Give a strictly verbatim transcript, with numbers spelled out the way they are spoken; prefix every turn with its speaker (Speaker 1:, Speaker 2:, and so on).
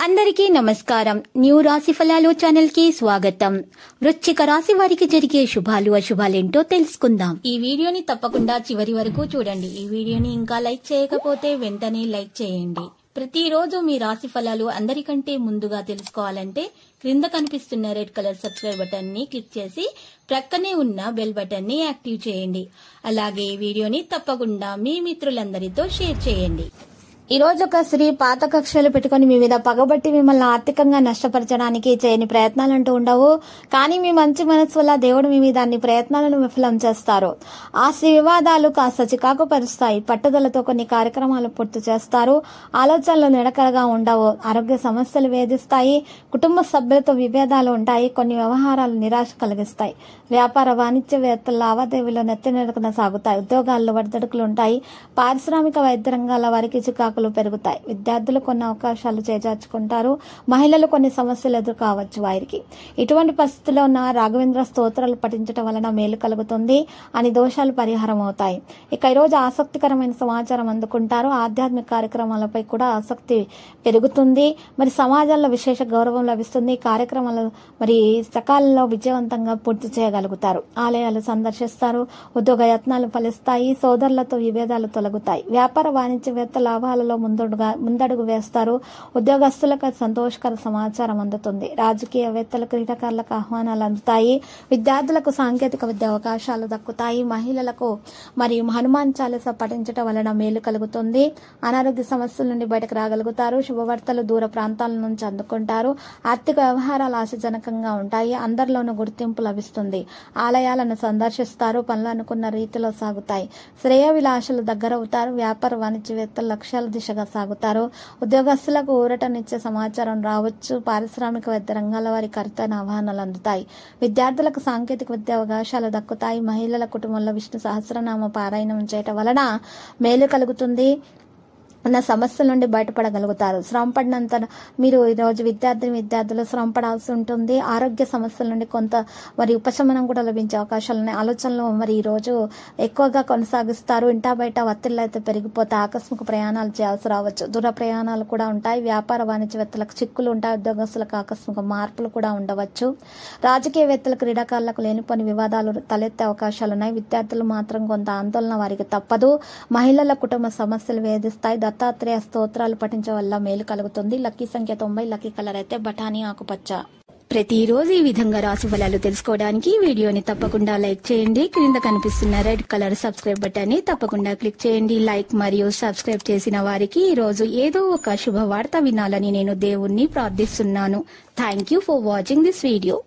Speaker 1: అందరికీ నమస్కారం. న్యూ రాశి ఫలాలు ఛానల్ కి స్వాగతం. వృశ్చిక రాశి వారికి జరిగే శుభాలు అశుభాలేంటో తెలుసుకుందాం. ఈ వీడియోని తప్పకుండా చివరి వరకు చూడండి. ఈ వీడియోని ఇంకా లైక్ చేయకపోతే వెంటనే లైక్ చేయండి. ప్రతిరోజు మీ రాశి ఫలాలు అందరికంటే ముందుగా తెలుసుకోవాలంటే క్రింద కనిపిస్తున్న రెడ్ కలర్ సబ్స్క్రైబ్ బటన్ ని క్లిక్ చేసి ప్రక్కనే ఉన్న బెల్ బటన్ ని యాక్టివ్ చేయండి. అలాగే ఈ వీడియోని తప్పకుండా మీ మిత్రులందరితో షేర్ చేయండి. ఈ రోజు ఒక స్త్రీ పాత కక్షలు పెట్టుకుని మీ మీద పగబట్టి మిమ్మల్ని ఆర్థికంగా నష్టపరచడానికి చేయని ప్రయత్నాలంటూ ఉండవు. కానీ మీ మంచి మనసు వల్ల దేవుడు మీ మీద అన్ని ప్రయత్నాలను విఫలం చేస్తారు. ఆస్తి వివాదాలు కాస్త చికాకు పరుస్తాయి. పట్టుదలతో కొన్ని కార్యక్రమాలు పూర్తి చేస్తారు. ఆలోచనలు నిడకడగా ఉండవు. ఆరోగ్య సమస్యలు వేధిస్తాయి. కుటుంబ సభ్యులతో విభేదాలు ఉంటాయి. కొన్ని వ్యవహారాలు నిరాశ కలిగిస్తాయి. వ్యాపార వాణిజ్యవేత్తల లావాదేవీలు నెత్తినెరకన సాగుతాయి. ఉద్యోగాల్లో ఒడిదుడుకులు ఉంటాయి. పారిశ్రామిక వైద్య రంగాల వారికి చికాకు పెరుగుతాయి. విద్యార్థులు కొన్ని అవకాశాలు చేజార్చుకుంటారు. మహిళలు కొన్ని సమస్యలు ఎదురు కావచ్చు. వారికి ఇటువంటి పరిస్థితుల్లో ఉన్న రాఘవేంద్ర స్తోత్రాలు పఠించడం వలన మేలు కలుగుతుంది అని దోషాలు పరిహారం అవుతాయి. ఇక ఈరోజు ఆసక్తికరమైన సమాచారం అందుకుంటారు. ఆధ్యాత్మిక కార్యక్రమాలపై కూడా ఆసక్తి పెరుగుతుంది. మరి సమాజంలో విశేష గౌరవం లభిస్తుంది. కార్యక్రమాలు మరి సకాలంలో విజయవంతంగా పూర్తి చేయగలుగుతారు. ఆలయాలు సందర్శిస్తారు. ఉద్యోగ యత్నాలు ఫలిస్తాయి. సోదరులతో విభేదాలు తొలగుతాయి. వ్యాపార వాణిజ్యవేత్త లాభాలు ముందుగా ముందడుగు వేస్తారు. ఉద్యోగస్తులకు సంతోషకర సమాచారం అందుతుంది. రాజకీయవేత్తలు క్రీడాకారులకు ఆహ్వానాలు అందుతాయి. విద్యార్థులకు సాంకేతిక విద్య అవకాశాలు దక్కుతాయి. మహిళలకు మరియు హనుమాన్ చాలీసా పఠించడం వలన మేలు కలుగుతుంది. అనారోగ్య సమస్యల నుండి బయటకు రాగలుగుతారు. శుభవార్తలు దూర ప్రాంతాల నుంచి అందుకుంటారు. ఆర్థిక వ్యవహారాలు ఆశాజనకంగా ఉంటాయి. అందరిలోనూ గుర్తింపు లభిస్తుంది. ఆలయాలను సందర్శిస్తారు. పనులు అనుకున్న రీతిలో సాగుతాయి. శ్రేయ విలాసాలు దగ్గరవుతారు. వ్యాపార వాణిజ్యవేత్తలు లక్ష్యాల దిశగా సాగుతారు. ఉద్యోగస్తులకు ఊరటనిచ్చే సమాచారం రావచ్చు. పారిశ్రామిక వైద్య రంగాల వారి ఖరీదైన ఆహ్వానాలు అందుతాయి. విద్యార్థులకు సాంకేతిక విద్య అవకాశాలు దక్కుతాయి. మహిళల కుటుంబంలో విష్ణు సహస్రనామ పారాయణం చేయటం వలన మేలు కలుగుతుంది. ఉన్న సమస్యల నుండి బయటపడగలుగుతారు. శ్రమ పడినంత మీరు ఈరోజు విద్యార్థి విద్యార్థులు శ్రమ పడాల్సి ఉంటుంది. ఆరోగ్య సమస్యల నుండి కొంత మరి ఉపశమనం కూడా లభించే అవకాశాలు ఉన్నాయి. ఆలోచనలు మరి ఈ రోజు ఎక్కువగా కొనసాగిస్తారు. ఇంటా బయట ఒత్తిళ్లు అయితే పెరిగిపోతే ఆకస్మిక ప్రయాణాలు చేయాల్సి రావచ్చు. దూర ప్రయాణాలు కూడా ఉంటాయి. వ్యాపార వాణిజ్యవేత్తలకు చిక్కులు ఉంటాయి. ఉద్యోగస్తులకు ఆకస్మిక మార్పులు కూడా ఉండవచ్చు. రాజకీయవేత్తలకు క్రీడాకారులకు లేనిపోని వివాదాలు తలెత్తే అవకాశాలు ఉన్నాయి. విద్యార్థులు మాత్రం కొంత ఆందోళన వారికి తప్పదు. మహిళల కుటుంబ సమస్యలు వేధిస్తాయి. దత్తాత్రేయ స్తోత్రాలు పఠించడం వల్ల మేలు కలుగుతుంది. లక్కీ సంఖ్య తొంభై. లక్కీ కలర్ అయితే బఠానీ ఆకుపచ్చ. ప్రతిరోజు ఈ విధంగా రాశి ఫలాలు తెలుసుకోవడానికి వీడియోని తప్పకుండా లైక్ చేయండి. క్రింద కనిపిస్తున్న రెడ్ కలర్ సబ్స్క్రైబ్ బటన్ ని తప్పకుండా క్లిక్ చేయండి. లైక్ మరియు సబ్స్క్రైబ్ చేసిన వారికి ఈ రోజు ఏదో ఒక శుభవార్త వినాలని నేను దేవుణ్ణి ప్రార్థిస్తున్నాను. Thank you for watching this video.